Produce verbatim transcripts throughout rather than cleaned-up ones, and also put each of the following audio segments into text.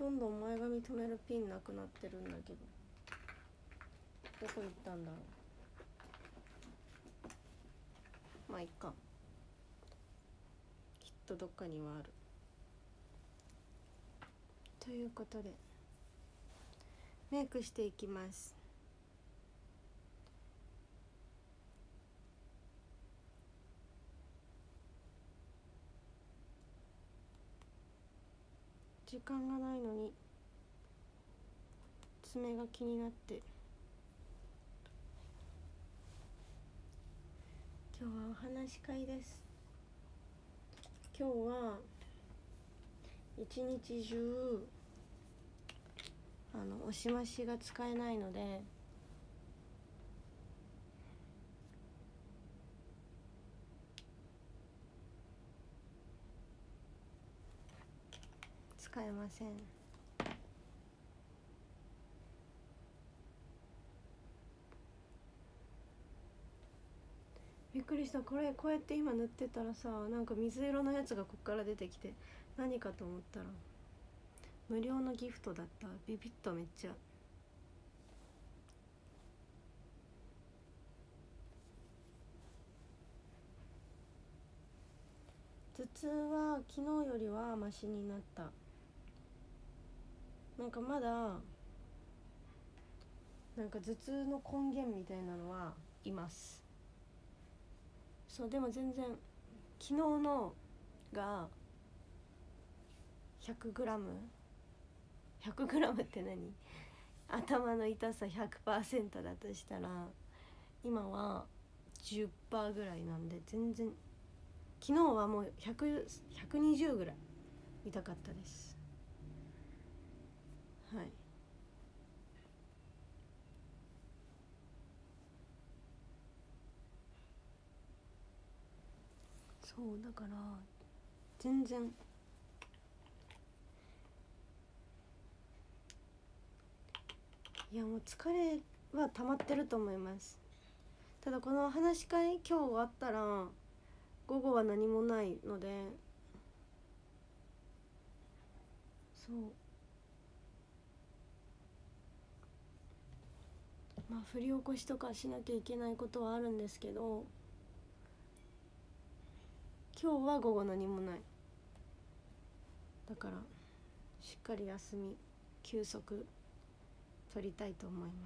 どんどん前髪留めるピンなくなってるんだけど、どこ行ったんだろう。まあいっか、きっとどっかにはある。ということでメイクしていきます。時間がないのに爪が気になって、今日はお話し会です。今日は一日中あの押し増しが使えないので、使えません。びっくりした。これこうやって今塗ってたらさ、なんか水色のやつがこっから出てきて、何かと思ったら無料のギフトだった。ビビッとめっちゃ。頭痛は昨日よりはマシになった。なんかまだなんか頭痛の根源みたいなのはいます。そう、でも全然昨日のが ひゃくグラム ひゃくグラムって何、頭の痛さ ひゃくパーセント だとしたら今は じゅっパーセント ぐらいなんで、全然昨日はもうひゃく、ひゃくにじゅうぐらい痛かったです。はい。そうだから全然いやもう疲れは溜まってると思います。ただこの話し会今日終わったら午後は何もないので、そうまあ振り起こしとかしなきゃいけないことはあるんですけど、今日は午後何もない。だからしっかり休み休息取りたいと思います。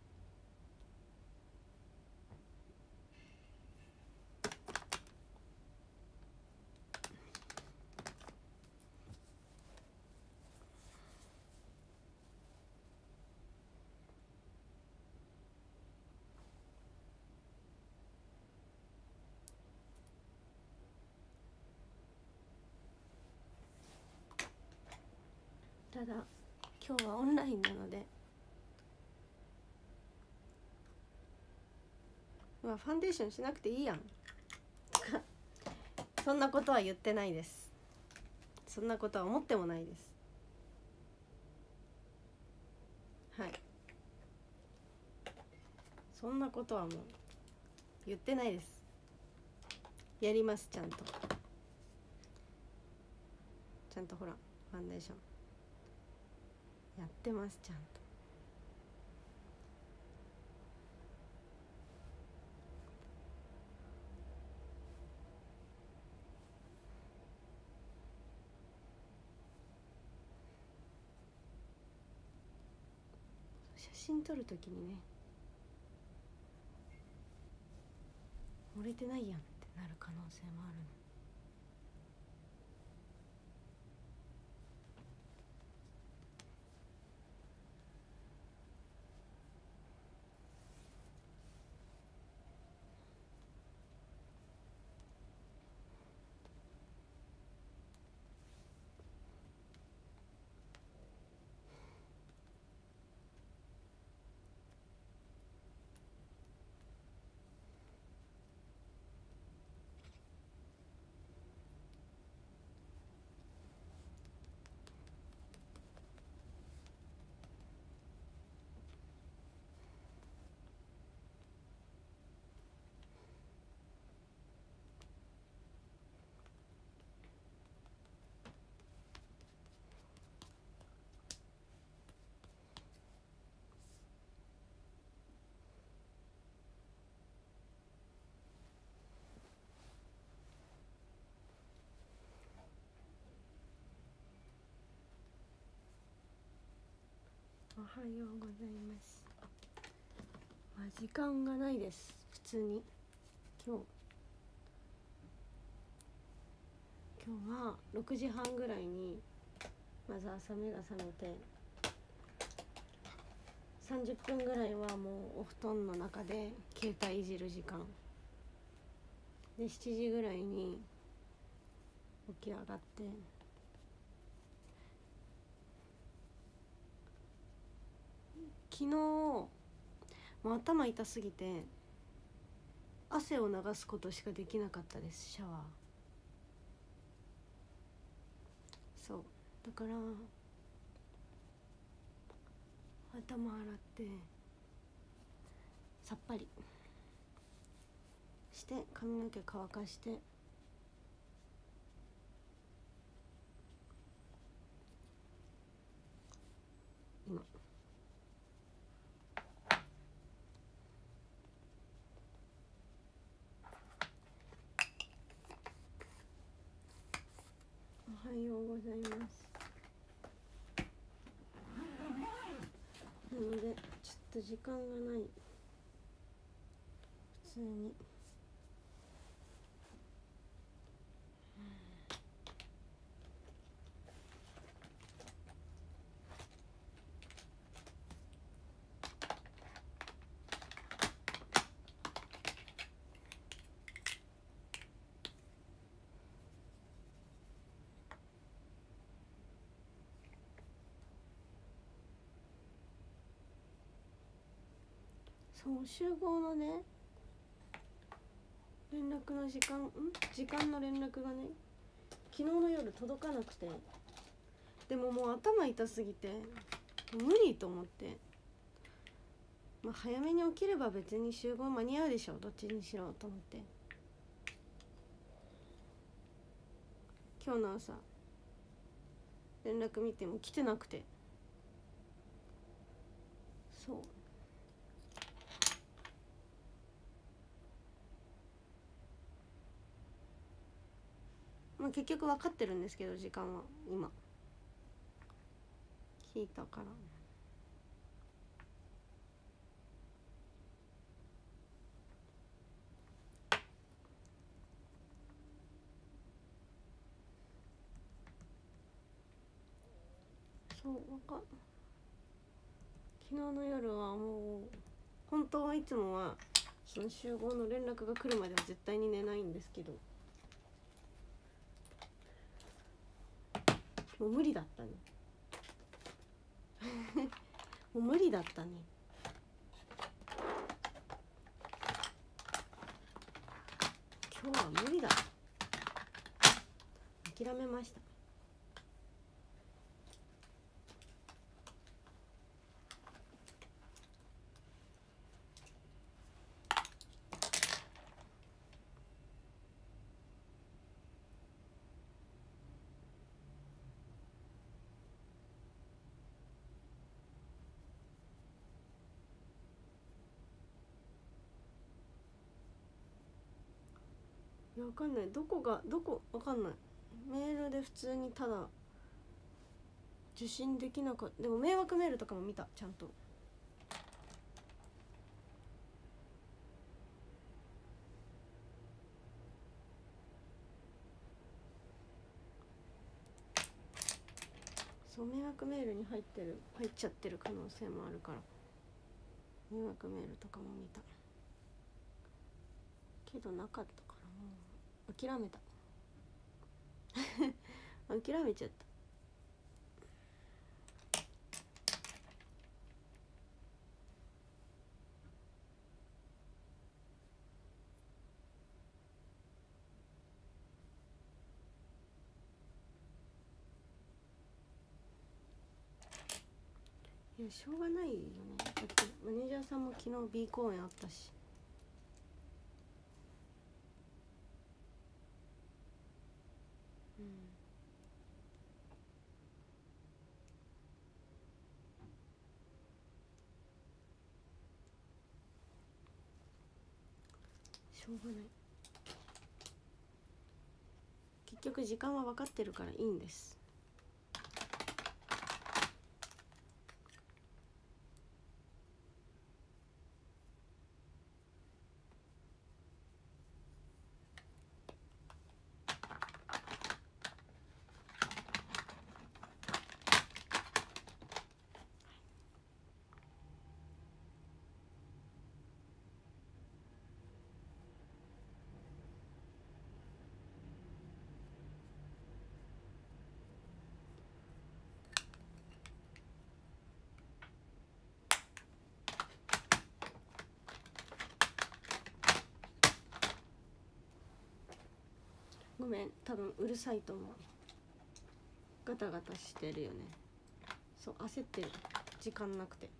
ただ今日はオンラインなので、まあファンデーションしなくていいやんそんなことは言ってないです。そんなことは思ってもないです。はい、そんなことはもう言ってないです。やります。ちゃんとちゃんとほらファンデーションやってます。ちゃんと写真撮るときにね、漏れてないやんってなる可能性もあるの。 おはようございます。まあ、時間がないです。普通に今日今日はろくじはんぐらいにまず朝目が覚めて、さんじゅっぷんぐらいはもうお布団の中で携帯いじる時間で、しちじぐらいに起き上がって、昨日もう頭痛すぎて汗を流すことしかできなかったです。シャワー、そうだから頭洗ってさっぱりして髪の毛乾かして、今おはようございます。なのでちょっと時間がない、普通にそう集合のね連絡の時間ん時間の連絡がね昨日の夜届かなくて、でももう頭痛すぎて無理と思って、まあ、早めに起きれば別に集合間に合うでしょ、どっちにしろと思って、今日の朝連絡見ても来てなくて、そうまあ結局分かってるんですけど、時間は今聞いたから。そうわか昨日の夜はもう本当はいつもはその集合の連絡が来るまでは絶対に寝ないんですけど、もう無理だったねもう無理だったね。今日は無理だ、諦めました。いやわかんない、どこがどこわかんない。メールで普通にただ受信できなかった。でも迷惑メールとかも見た、ちゃんと。そう迷惑メールに入ってる入っちゃってる可能性もあるから、迷惑メールとかも見たけどなかったからもう諦めた諦めちゃった。いやしょうがないよね、だってマネージャーさんも昨日 B 公演あったし。うんしょうがない、結局時間は分かってるからいいんです。 ごめん、多分うるさいと思う。ガタガタしてるよね。そう、焦ってる、時間なくて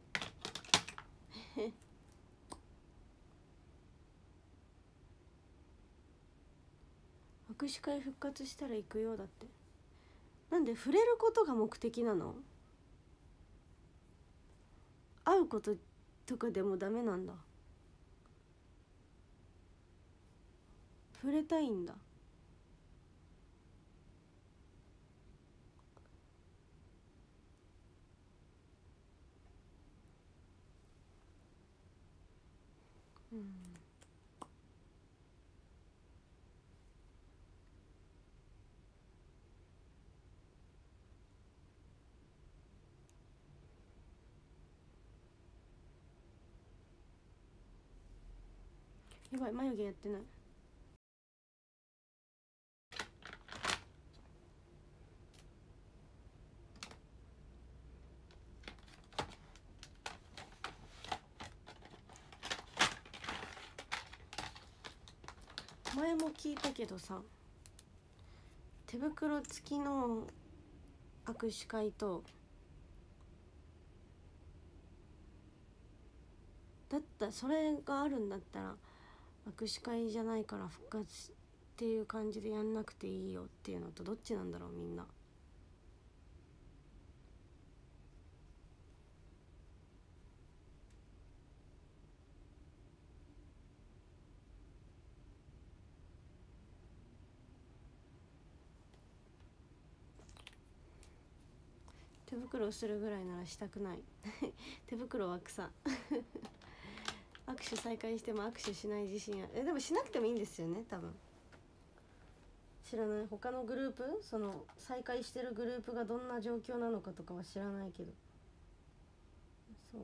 握手会復活したら行くよ。だってなんで触れることが目的なの？会うこととかでもダメなんだ。触れたいんだ。うん。やばい、眉毛やってない。前も聞いたけどさ、手袋付きの握手会と、だったらそれがあるんだったら握手会じゃないから復活っていう感じでやんなくていいよっていうのと、どっちなんだろうみんな。手袋をするぐらいならしたくない手袋は草握手再開しても握手しない自信ある。えでもしなくてもいいんですよね多分。知らない、他のグループ、その再開してるグループがどんな状況なのかとかは知らないけど、そう。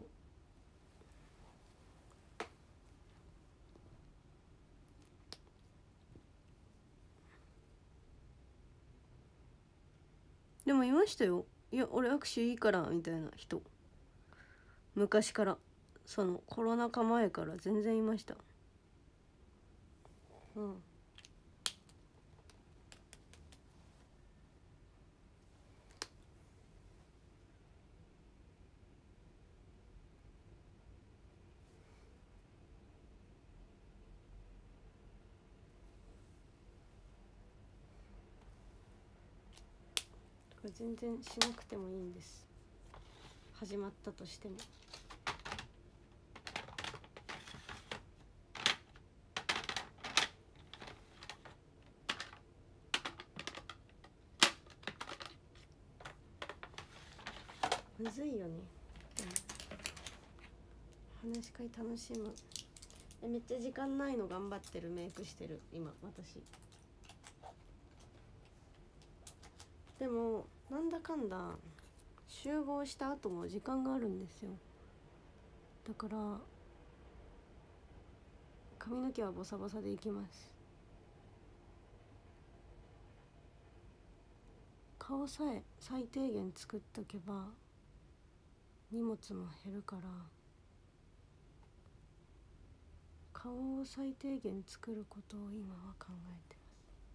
でもいましたよ。いや俺握手いいからみたいな人、昔から、そのコロナ禍前から全然いました。うん。これ全然しなくてもいいんです、始まったとしても。むずいよね、うん、話し会楽しむ。えめっちゃ時間ないの頑張ってる、メイクしてる今私。でもなんだかんだ集合した後も時間があるんですよ。だから髪の毛はボサボサでいきます。顔さえ最低限作っとけば荷物も減るから、顔を最低限作ることを今は考えてます。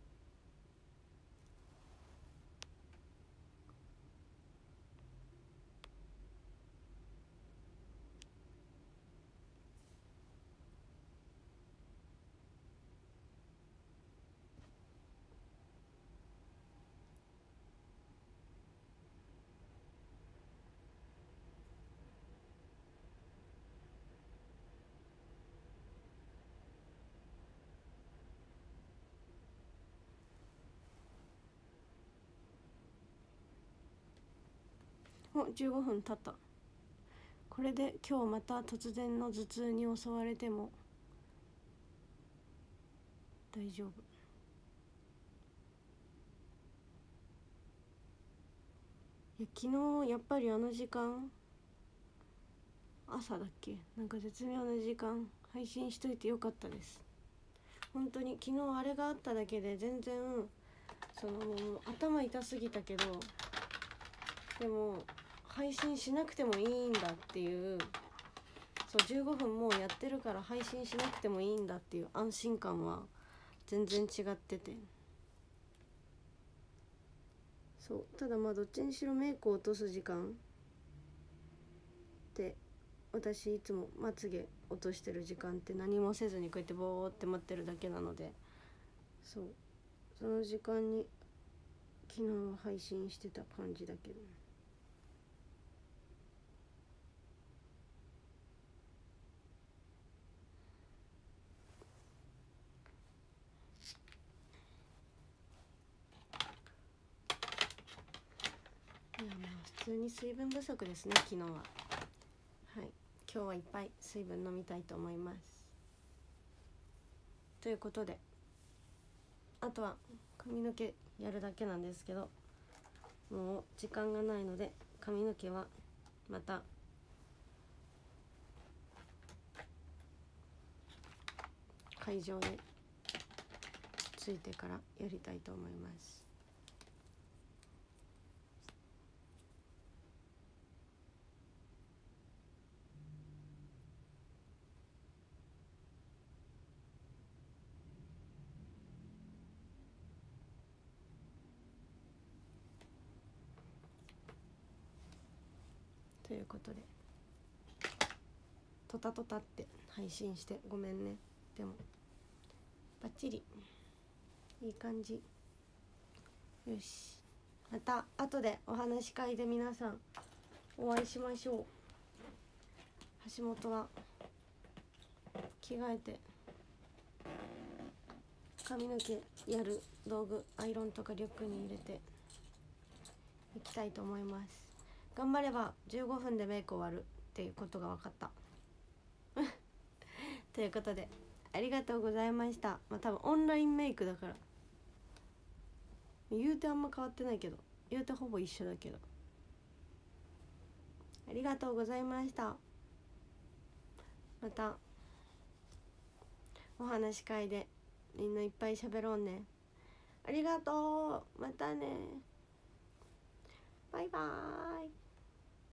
おじゅうごふん経った。これで今日また突然の頭痛に襲われても大丈夫。いや昨日やっぱりあの時間、朝だっけ、なんか絶妙な時間配信しといてよかったです。本当に昨日あれがあっただけで全然そのもう頭痛すぎたけど、でも配信しなくてもいいんだっていう、そうじゅうごふんもうやってるから配信しなくてもいいんだっていう安心感は全然違ってて、 そうただまあどっちにしろメイクを落とす時間って私いつもまつげ落としてる時間って何もせずにこうやってボーって待ってるだけなので、そうその時間に昨日は配信してた感じだけど、いやまあ普通に水分不足ですね昨日は。はい、今日はいっぱい水分飲みたいと思います。ということであとは髪の毛やるだけなんですけど、もう時間がないので髪の毛はまた会場に着いてからやりたいと思います。ということでトタトタって配信してごめんね。でもバッチリいい感じ。よし、また後でお話し会で皆さんお会いしましょう。橋本は着替えて髪の毛やる道具アイロンとかリュックに入れていきたいと思います。頑張ればじゅうごふんでメイク終わるっていうことが分かったということでありがとうございました。まあ多分オンラインメイクだから言うてあんま変わってないけど、言うてほぼ一緒だけど、ありがとうございました。またお話し会でみんないっぱい喋ろうね。ありがとう。またね。バイバーイ。